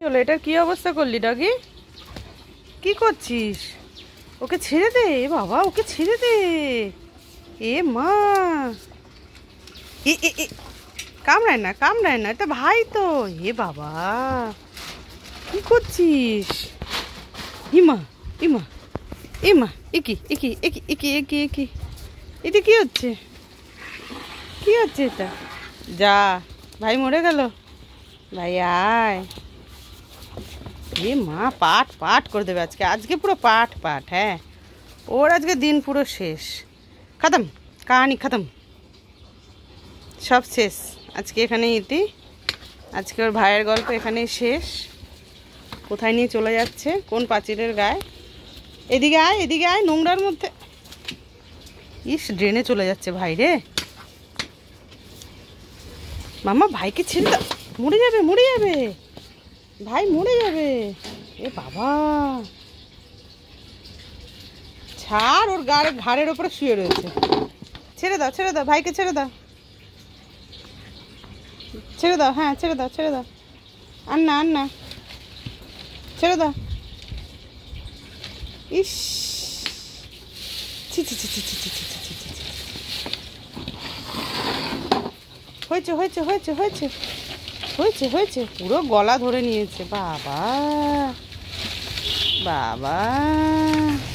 চলো, এটার কি অবস্থা করলি ডগি? কি করছিস? ওকে ছেড়ে দে। এ বাবা, ওকে ছেড়ে দে। এ মা, এ এ এ কামড়ায় না, কামড়ায় না, এটা ভাই তো। এ বাবা, কি করছিস? ইমা, ইমা, ইমা, একি একি একি একি একি একি, এটা কি হচ্ছে? কি হচ্ছে এটা? যা, ভাই মরে গেল। ভাই আয়। এ মা, পাট পাট করে দেবে আজকে, আজকে পুরো পাট পাট। হ্যাঁ, ওর আজকে দিন পুরো শেষ, খতম, কাহানি খতম, সব শেষ আজকে এখানেই ইতি। আজকে ওর ভাইয়ের গল্প এখানেই শেষ। কোথায় নিয়ে চলে যাচ্ছে, কোন পাঁচিলের গায়ে? এদিকে আয়, এদিকে আয়, নোংরার মধ্যে। ইস, ড্রেনে চলে যাচ্ছে ভাই রে। মামা, ভাইকে ছেড়ে দাও, মরে যাবে, মরে যাবে, ভাই মরে যাবে। এ বাবা, ছাড়, ওর ঘাড়ের ওপরে শুয়ে রয়েছে। ছেড়ে দাও, ছেড়ে দাও, ভাইকে ছেড়ে দাও, ছেড়ে দাও, হ্যাঁ ছেড়ে দাও, ছেড়ে দাও। আর না, আর না, ছেড়ে দাও। ইস, ছি ছি ছি ছি ছি ছি ছি ছি ছি ছি। হয়েছে হয়েছে হয়েছে হয়েছে হয়েছে হয়েছে, পুরো গলা ধরে নিয়েছে। বাবা বাবা।